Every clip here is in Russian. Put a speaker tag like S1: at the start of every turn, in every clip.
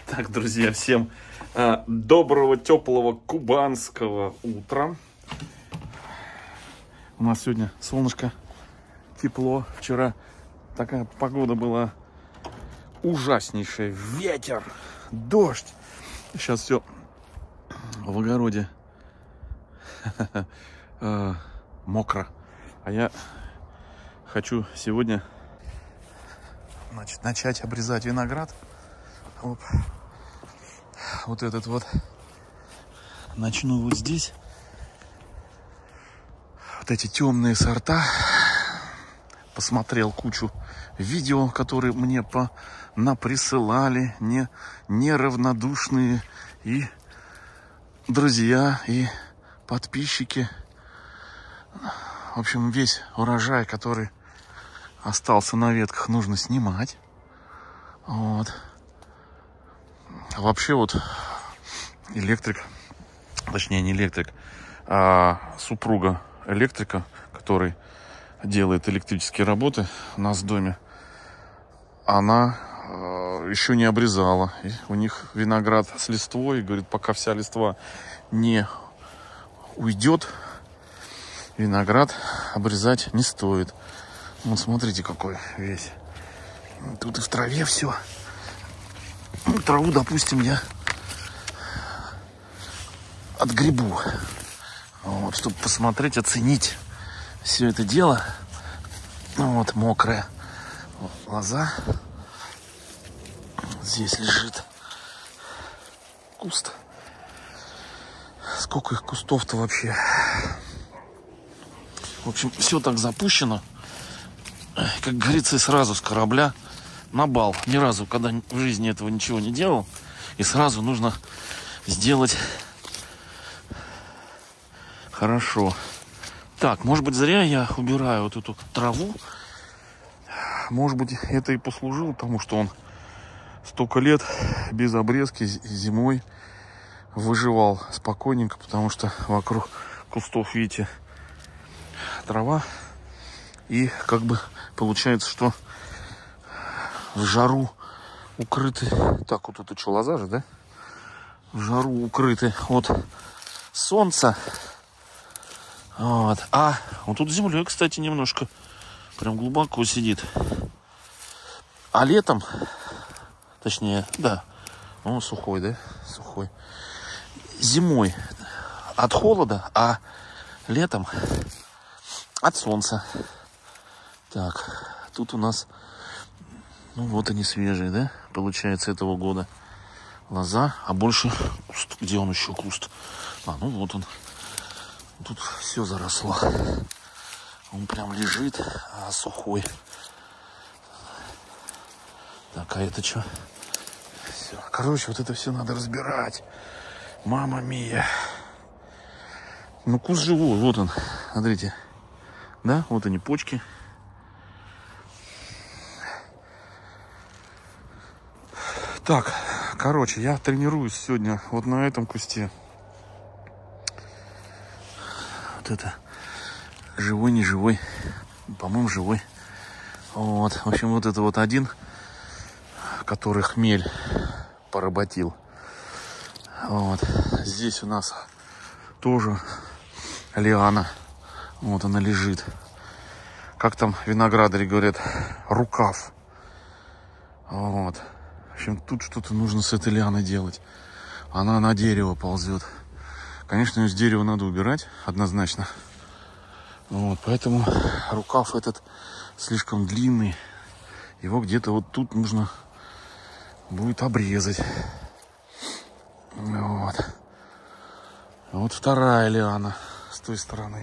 S1: Так, друзья, всем доброго, теплого, кубанского утра. У нас сегодня солнышко, тепло. Вчера такая погода была ужаснейшая. Ветер, дождь. Сейчас все в огороде мокро. А я хочу сегодня начать обрезать виноград. Оп. Вот этот вот. Начну вот здесь. Вот эти темные сорта. Посмотрел кучу видео, которые мне наприсылали неравнодушные и друзья, и подписчики. В общем, весь урожай, который остался на ветках, нужно снимать. Вот. Вообще вот электрик, точнее не электрик, а супруга электрика, который делает электрические работы у нас в доме, она еще не обрезала. И у них виноград с листвой, говорит, пока вся листва не уйдет, виноград обрезать не стоит. Вот смотрите, какой весь. Тут и в траве все. Траву, допустим, я отгребу, вот, чтобы посмотреть, оценить все это дело. Вот мокрая лоза. Здесь лежит куст. Сколько их кустов-то вообще? В общем, все так запущено, как говорится, сразу с корабля на бал. Ни разу, когда в жизни этого ничего не делал, и сразу нужно сделать хорошо. Так, может быть, зря я убираю вот эту траву. Может быть, это и послужило тому, что он столько лет без обрезки зимой выживал спокойненько, потому что вокруг кустов, видите, трава. И как бы получается, что в жару укрыты. Так, вот это что, лоза же, да? В жару укрыты от солнца. Вот. А вот тут землей, кстати, немножко прям глубоко сидит. А летом, точнее, да, он сухой, да? Сухой. Зимой от холода, а летом от солнца. Так, тут у нас, ну вот они свежие, да, получается, этого года лоза, а больше куст. Где он еще куст? А, ну вот он. Тут все заросло. Он прям лежит, сухой. Так, а это что? Все. Короче, вот это все надо разбирать. Мама мия. Ну, куст живой, вот он. Смотрите. Да, вот они, почки. Так, короче, я тренируюсь сегодня вот на этом кусте. Вот это живой, не живой. По-моему, живой. Вот, в общем, вот это вот один, который хмель поработил. Вот, здесь у нас тоже лиана. Вот она лежит. Как там виноградари говорят, рукав. Вот. В общем, тут что-то нужно с этой лианой делать. Она на дерево ползет. Конечно, ее с дерева надо убирать, однозначно. Вот, поэтому рукав этот слишком длинный. Его где-то вот тут нужно будет обрезать. Вот. Вот вторая лиана с той стороны.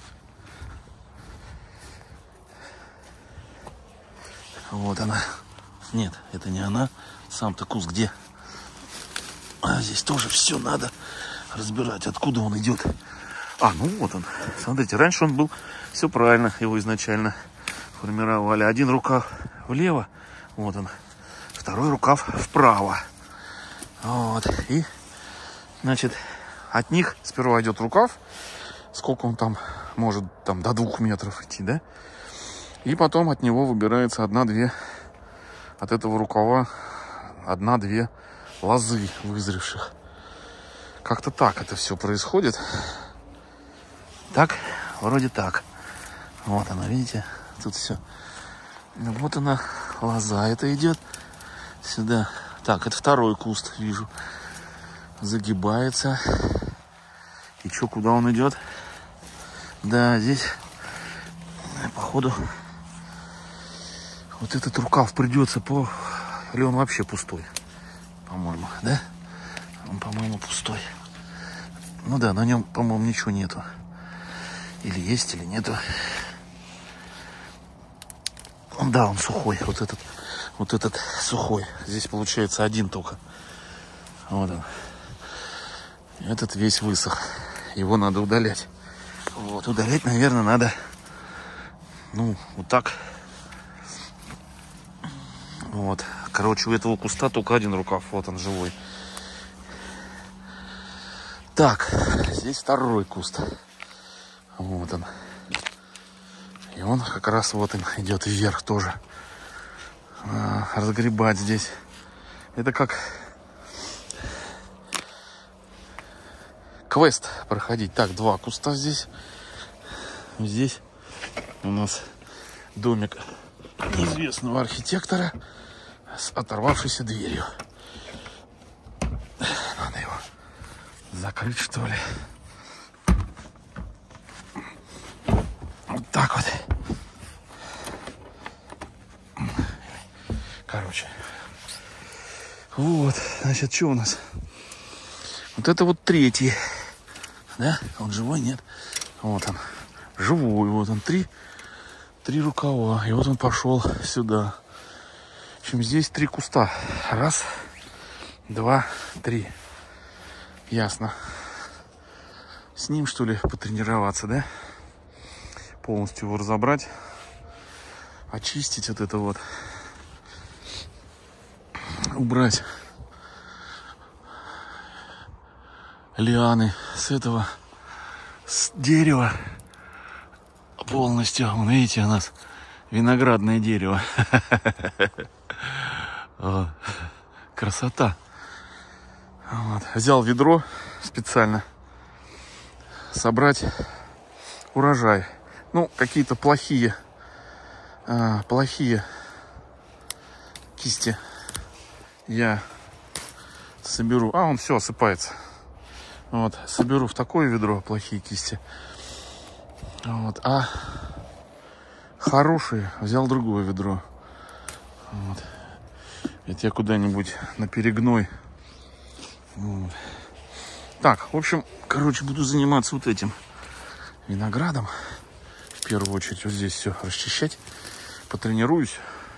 S1: Вот она. Нет, это не она. Сам-то куст где? А здесь тоже все надо разбирать, откуда он идет. А, ну вот он. Смотрите, раньше он был, все правильно, его изначально формировали. Один рукав влево, вот он. Второй рукав вправо. Вот. И, значит, от них сперва идет рукав. Сколько он там может, там до 2 метров идти, да? И потом от него выбирается одна-две, от этого рукава 1-2 лозы вызревших. Как-то так это все происходит. Так, вроде так. Вот она, видите, тут все. Вот она, лоза это идет сюда. Так, это второй куст, вижу. Загибается. И что, куда он идет? Да, здесь, походу, вот этот рукав придется по... Или он вообще пустой, по-моему, да? Он, по-моему, пустой. Ну да, на нем, по-моему, ничего нету. Или есть, или нету. Да, он сухой. Вот этот сухой. Здесь получается один только. Вот он. Этот весь высох. Его надо удалять. Вот, удалять, наверное, надо, ну, вот так. Вот. Короче, у этого куста только один рукав. Вот он, живой. Так, здесь второй куст. Вот он. И он как раз вот он идет вверх тоже. Разгребать здесь. Это как квест проходить. Так, два куста здесь. Здесь у нас домик неизвестного архитектора с оторвавшейся дверью. Надо его закрыть, что ли. Вот так вот. Короче. Вот, значит, что у нас? Вот это вот третий. Да? Он живой? Нет. Вот он. Живой. Вот он. Три рукава. И вот он пошел сюда. В общем, здесь 3 куста. Раз, 2, 3. Ясно. С ним, что ли, потренироваться, да? Полностью его разобрать. Очистить вот это вот. Убрать лианы с этого, с дерева полностью. Вон, видите, у нас виноградное дерево. Красота. Вот. Взял ведро специально собрать урожай. Ну, какие-то плохие кисти я соберу. Он все осыпается. Вот, соберу в такое ведро плохие кисти. Вот, а хорошие взял другое ведро. Вот. Это я куда-нибудь на перегной. Вот. Так, в общем, короче, буду заниматься вот этим виноградом. В первую очередь вот здесь все расчищать. Потренируюсь.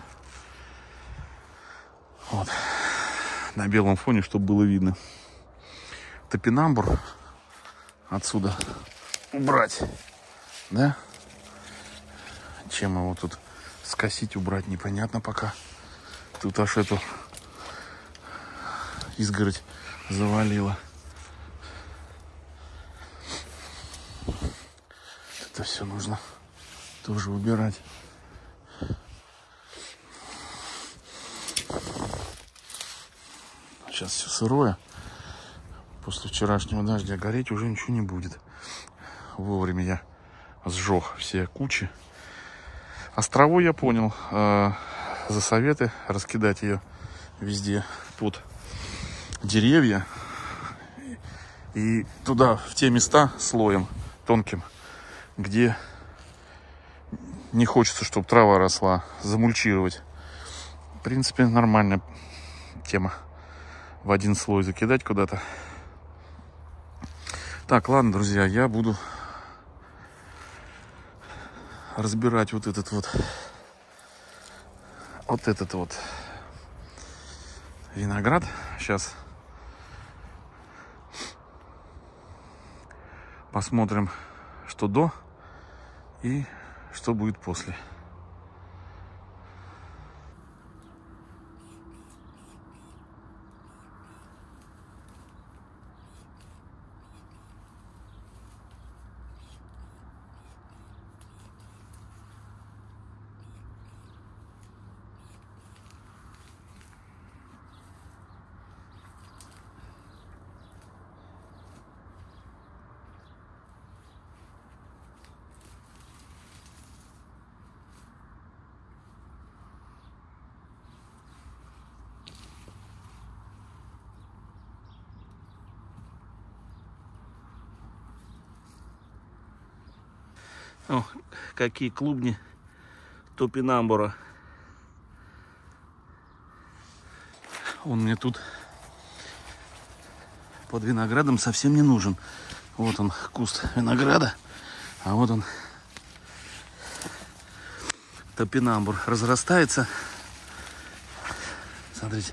S1: Вот. На белом фоне, чтобы было видно. Топинамбур отсюда убрать. Да? Чем его тут скосить, убрать, непонятно пока. Тут аж эту изгородь завалило. Это все нужно тоже убирать. Сейчас все сырое. После вчерашнего дождя гореть уже ничего не будет. Вовремя я сжег все кучи. Островой я понял. За советы раскидать ее везде под деревья. И туда, в те места слоем тонким, где не хочется, чтобы трава росла, замульчировать. В принципе, нормальная тема. В один слой закидать куда-то. Так, ладно, друзья, я буду разбирать вот этот вот виноград. Сейчас посмотрим, что до и что будет после. О, какие клубни топинамбура. Он мне тут под виноградом совсем не нужен. Вот он, куст винограда, а вот он, топинамбур, разрастается. Смотрите.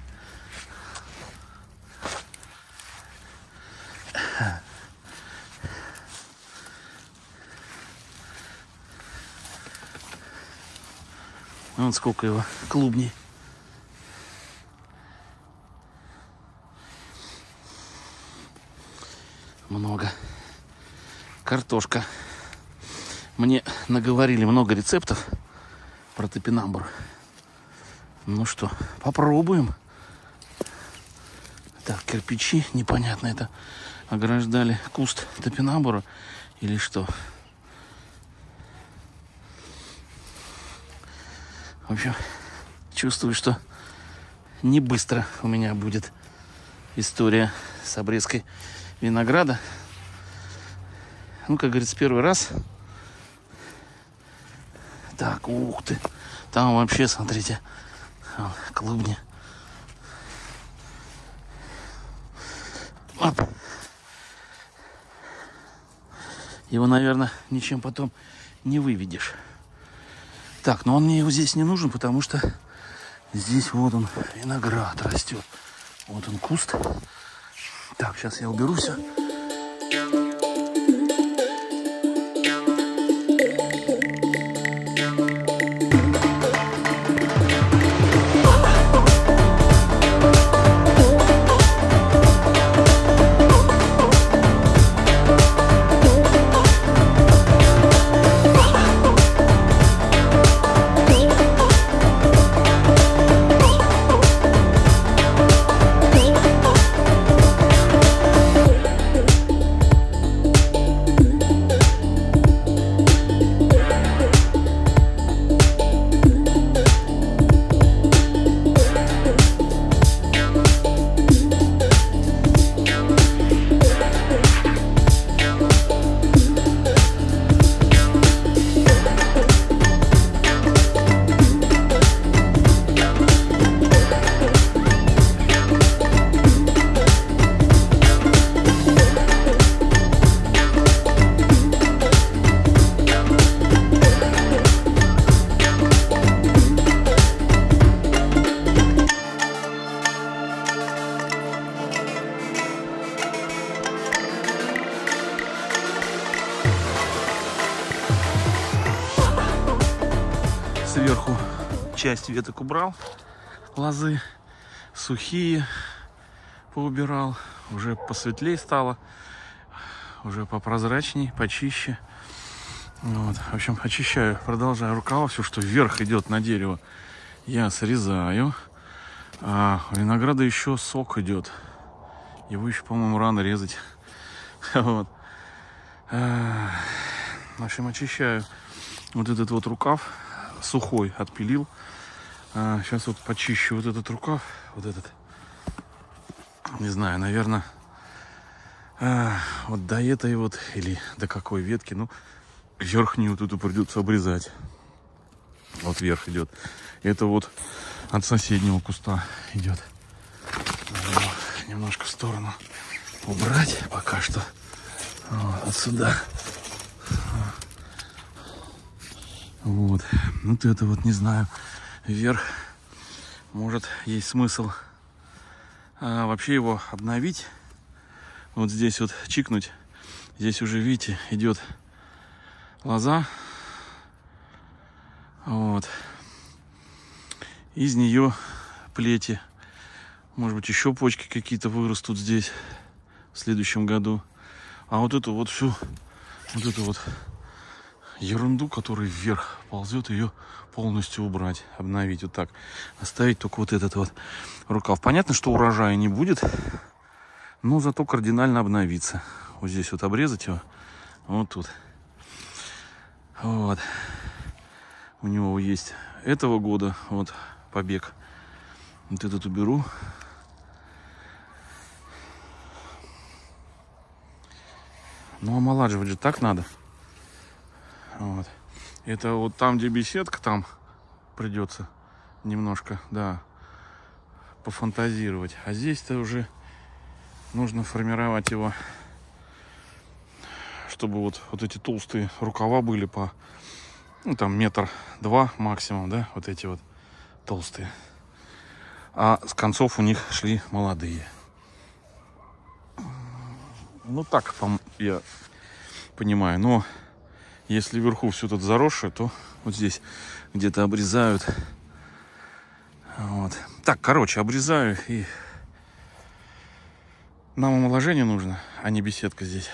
S1: Вот сколько его клубней. Много. Картошка. Мне наговорили много рецептов про топинамбур. Ну что, попробуем. Так, кирпичи, непонятно, это ограждали куст топинамбура или что. В общем, чувствую, что не быстро у меня будет история с обрезкой винограда. Ну, как говорится, первый раз. Так, ух ты. Там вообще, смотрите, клубни. Оп. Его, наверное, ничем потом не выведешь. Так, но он мне его здесь не нужен, потому что здесь вот он, виноград растет. Вот он, куст. Так, сейчас я уберу все. Сверху часть веток убрал, лозы сухие поубирал, уже посветлее стало, уже попрозрачней, почище. Вот. В общем, очищаю, продолжаю рукава, все, что вверх идет на дерево, я срезаю. А у винограда еще сок идет, его еще, по-моему, рано резать. Вот. В общем, очищаю вот этот вот рукав. Сухой отпилил. Сейчас вот почищу вот этот рукав. Вот этот. Не знаю, наверное, вот до этой вот, или до какой ветки. Ну, верхнюю вот эту придется обрезать. Вот вверх идет. Это вот от соседнего куста идет. Надо немножко в сторону убрать пока что. Вот, отсюда. Вот. Вот это вот, не знаю, вверх. Может, есть смысл вообще его обновить. Вот здесь вот чикнуть. Здесь уже, видите, идет лоза. Вот. Из нее плети. Может быть, еще почки какие-то вырастут здесь в следующем году. А вот эту вот всю, вот эту вот ерунду, которая вверх ползет, ее полностью убрать, обновить вот так, оставить только вот этот вот рукав. Понятно, что урожая не будет, но зато кардинально обновиться. Вот здесь вот обрезать его, вот тут. Вот. У него есть этого года вот побег. Вот этот уберу. Ну, омолаживать же так надо. Вот. Это вот там, где беседка, там придется немножко, да, пофантазировать. А здесь-то уже нужно формировать его, чтобы вот эти толстые рукава были по, ну, там 1-2 максимум, да, вот эти вот толстые. А с концов у них шли молодые. Ну, так я понимаю. Но если вверху все тут заросшее, то вот здесь где-то обрезают. Вот. Так, короче, обрезаю. И нам омоложение нужно, а не беседка здесь.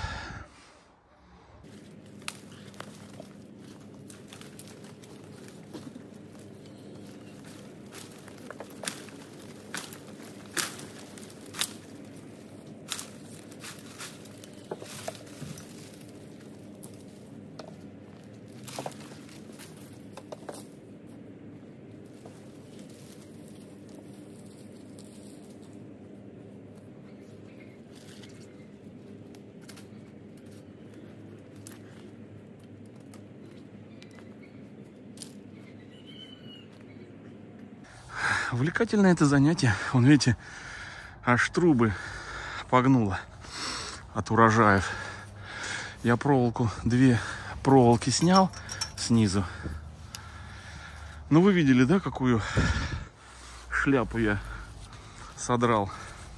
S1: Увлекательное это занятие. Вон, видите, аж трубы погнуло от урожаев. Я проволоку, 2 проволоки снял снизу. Ну, вы видели, да, какую шляпу я содрал?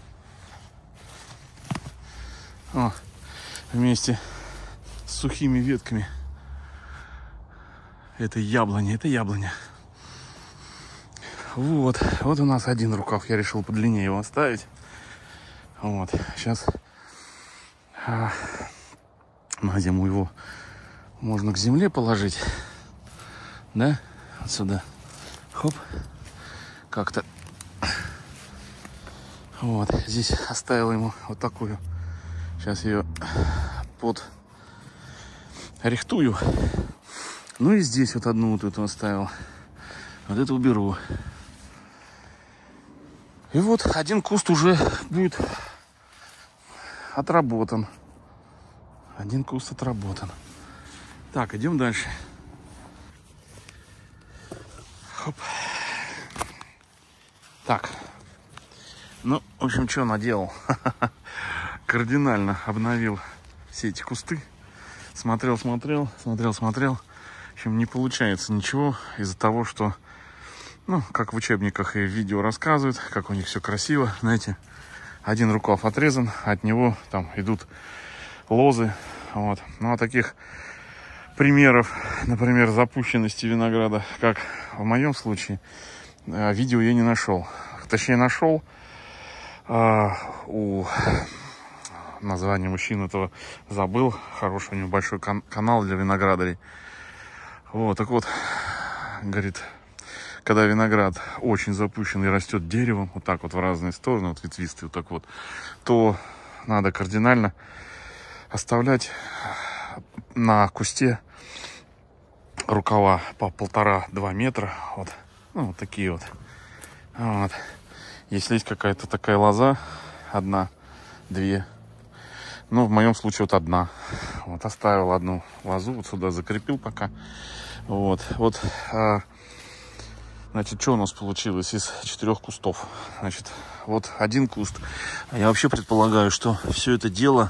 S1: О, вместе с сухими ветками. Это яблоня, это яблоня. Вот у нас один рукав. Я решил подлиннее его оставить. Вот, сейчас на зиму его можно к земле положить. Да, отсюда. Хоп. Как-то. Вот, здесь оставил ему вот такую. Сейчас ее рихтую. Ну и здесь вот одну вот эту оставил. Вот это уберу. И вот один куст уже будет отработан. Один куст отработан. Так, идем дальше. Хоп. Так. Ну, в общем, что наделал? Кардинально обновил все эти кусты. Смотрел. В общем, не получается ничего из-за того, что, ну, как в учебниках и в видео рассказывают, как у них все красиво. Знаете, один рукав отрезан, от него там идут лозы. Вот. Ну, а таких примеров, например, запущенности винограда, как в моем случае, видео я не нашел. Точнее, нашел у названия мужчины этого забыл. Хороший у него большой канал для виноградарей. Вот, так вот, говорит, когда виноград очень запущен и растет деревом, вот так вот в разные стороны, вот ветвистый, вот так вот, то надо кардинально оставлять на кусте рукава по 1,5-2 метра. Вот, ну, вот такие вот. Вот. Если есть какая-то такая лоза, 1-2, ну, в моем случае вот 1. Вот, оставил одну лозу, вот сюда закрепил пока. Вот, значит, что у нас получилось из 4 кустов? Значит, вот один куст. Я вообще предполагаю, что все это дело,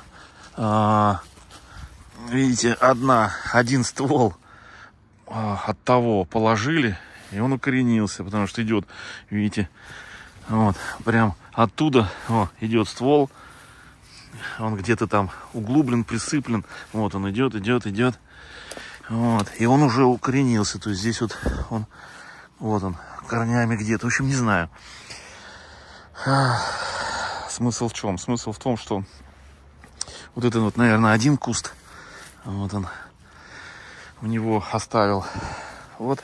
S1: видите, один ствол от того положили, и он укоренился, потому что идет, видите, вот, прям оттуда идет ствол. Он где-то там углублен, присыплен. Вот он идет. Вот. И он уже укоренился. То есть здесь вот он, корнями где-то. В общем, не знаю. Смысл в чем? Смысл в том, что вот это вот, наверное, один куст. Вот он. В него оставил. Вот.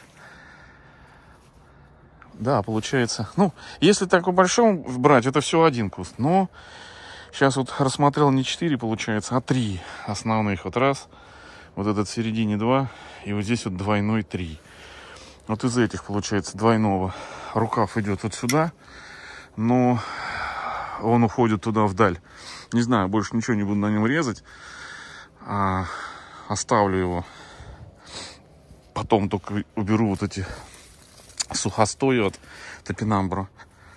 S1: Да, получается. Ну, если так по большому брать, это все один куст. Но сейчас вот рассмотрел не 4, получается, а 3 основных. Вот раз. Вот этот в середине 2. И вот здесь вот двойной 3. Вот из этих, получается, двойного рукав идет вот сюда. Но он уходит туда вдаль. Не знаю, больше ничего не буду на нем резать. Оставлю его Потом только уберу вот эти сухостои от топинамбура.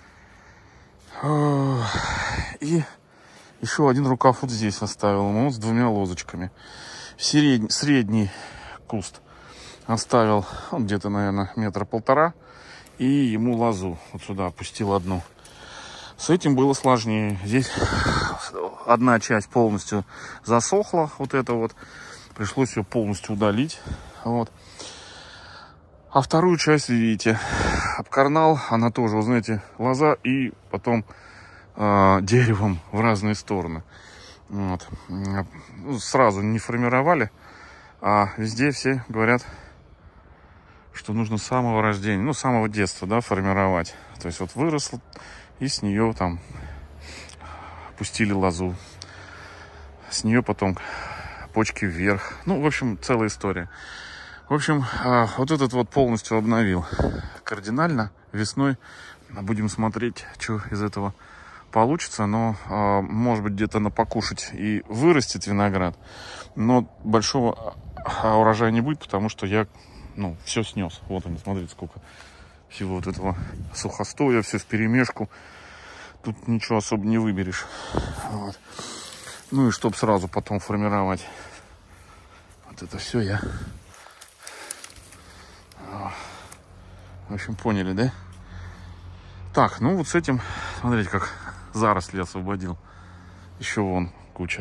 S1: И еще один рукав вот здесь оставил, ну, с 2 лозочками. Средний куст оставил, он где-то, наверное, 1,5 метра. И ему лозу вот сюда опустил одну. С этим было сложнее. Здесь одна часть полностью засохла, вот это вот. Пришлось ее полностью удалить. Вот. А вторую часть, видите, обкорнал. Она тоже, вы знаете, лоза и потом деревом в разные стороны. Вот. Сразу не формировали. А везде все говорят, что нужно с самого рождения, ну, с самого детства, да, формировать. То есть вот вырос, и с нее там пустили лозу. С нее потом почки вверх. Ну, в общем, целая история. В общем, вот этот вот полностью обновил. Кардинально. Весной будем смотреть, что из этого получится. Но, может быть, где-то на покушать и вырастет виноград. Но большого урожая не будет, потому что я, ну, все снес. Вот они, смотрите, сколько всего вот этого сухостоя, все вперемешку. Тут ничего особо не выберешь. Вот. Ну и чтобы сразу потом формировать вот это все, я... В общем, поняли, да? Так, ну вот с этим, смотрите, как заросли освободил. Еще вон куча.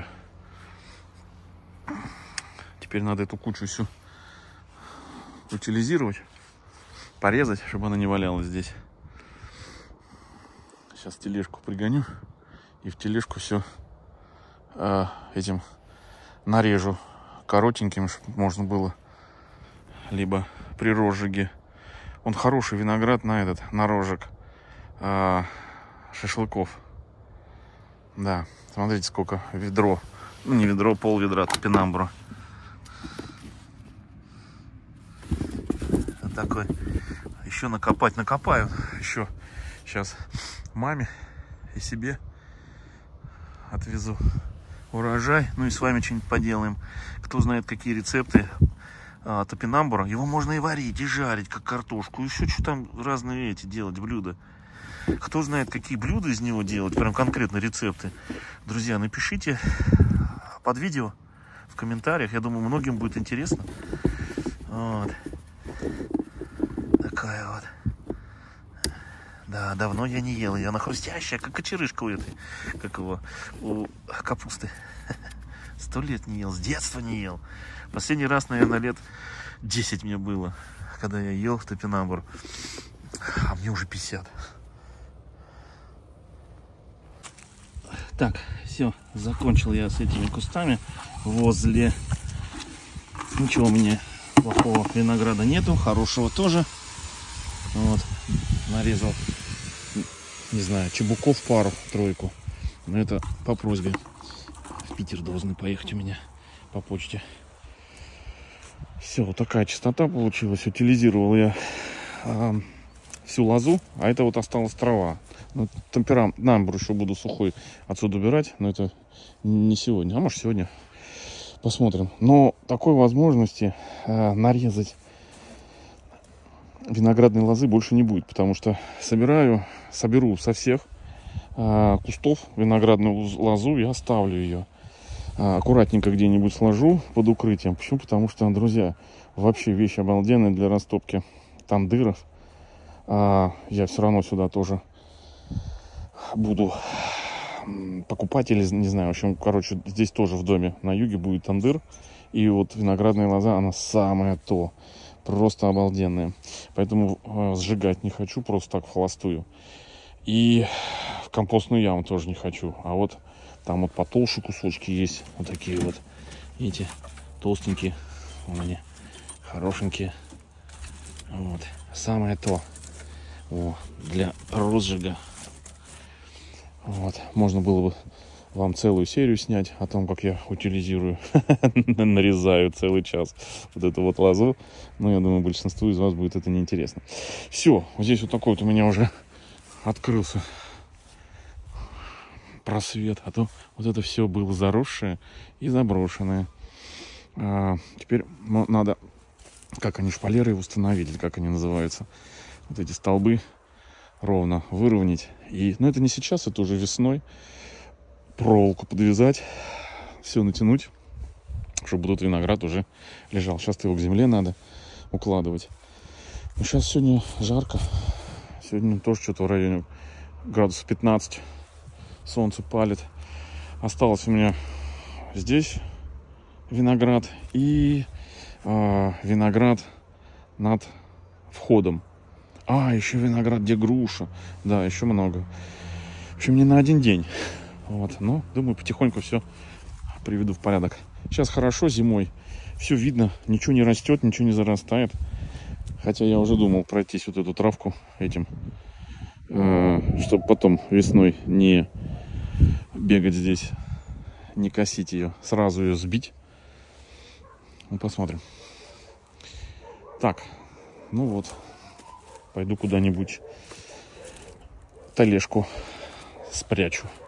S1: Теперь надо эту кучу всю утилизировать, порезать, чтобы она не валялась здесь. Сейчас тележку пригоню и в тележку все этим нарежу коротеньким, чтобы можно было либо при розжиге. Он хороший виноград на розжиг шашлыков. Да, смотрите, сколько ведро. Ну, не ведро, пол-ведра топинамбура. Вот такой. Еще накопаю. Еще сейчас маме и себе отвезу урожай. Ну и с вами что-нибудь поделаем. Кто знает, какие рецепты топинамбура. Его можно и варить, и жарить, как картошку. И еще что там разные эти делать блюда. Кто знает, какие блюда из него делать, прям конкретно рецепты. Друзья, напишите под видео в комментариях. Я думаю, многим будет интересно. Вот. Такая вот. Да, давно я не ел ее. Она хрустящая, как кочерышка у этой. Как его? У капусты. 100 лет не ел. С детства не ел. Последний раз, наверное, лет 10 мне было, когда я ел топинамбур. А мне уже 50. Так, все, закончил я с этими кустами возле. Ничего у меня плохого винограда нету, хорошего тоже. Вот, нарезал, не знаю, чебуков пару-тройку. Но это по просьбе. В Питер должны поехать у меня по почте. Все, вот такая чистота получилась. Утилизировал я всю лозу, а это вот осталась трава. Ну, топинамбур еще буду сухой отсюда убирать, но это не сегодня, а может сегодня. Посмотрим. Но такой возможности нарезать виноградной лозы больше не будет, потому что соберу со всех кустов виноградную лозу и оставлю ее. Аккуратненько где-нибудь сложу под укрытием. Почему? Потому что, друзья, вообще вещь обалденная для растопки тандыров. Я все равно сюда тоже буду покупать или не знаю. В общем, короче, здесь тоже в доме на юге будет тандыр. И вот виноградная лоза, она самое то. Просто обалденная. Поэтому сжигать не хочу, просто так в холостую. И в компостную яму тоже не хочу. А вот там вот потолще кусочки есть. Вот такие вот. Видите, толстенькие. Вон они, хорошенькие. Вот. Самое то. Для розжига. Вот. Можно было бы вам целую серию снять о том, как я утилизирую, нарезаю целый час вот эту вот лозу. Но я думаю, большинству из вас будет это неинтересно. Все, вот здесь вот такой вот у меня уже открылся просвет. А то вот это все было заросшее и заброшенное. Теперь надо как они шпалеры установили, как они называются. Вот эти столбы ровно выровнять. Но это не сейчас, это уже весной. Проволоку подвязать, все натянуть, чтобы тут виноград уже лежал. Сейчас его к земле надо укладывать. Но сейчас сегодня жарко. Сегодня тоже что-то в районе градусов 15. Солнце палит. Осталось у меня здесь виноград и виноград над входом. Еще виноград, где груша. Да, еще много. В общем, не на один день. Вот. Но, думаю, потихоньку все приведу в порядок. Сейчас хорошо зимой. Все видно. Ничего не растет, ничего не зарастает. Хотя я уже думал пройтись вот эту травку этим. Чтобы потом весной не бегать здесь. Не косить ее. Сразу ее сбить. Ну, посмотрим. Так. Ну вот. Пойду куда-нибудь тележку спрячу.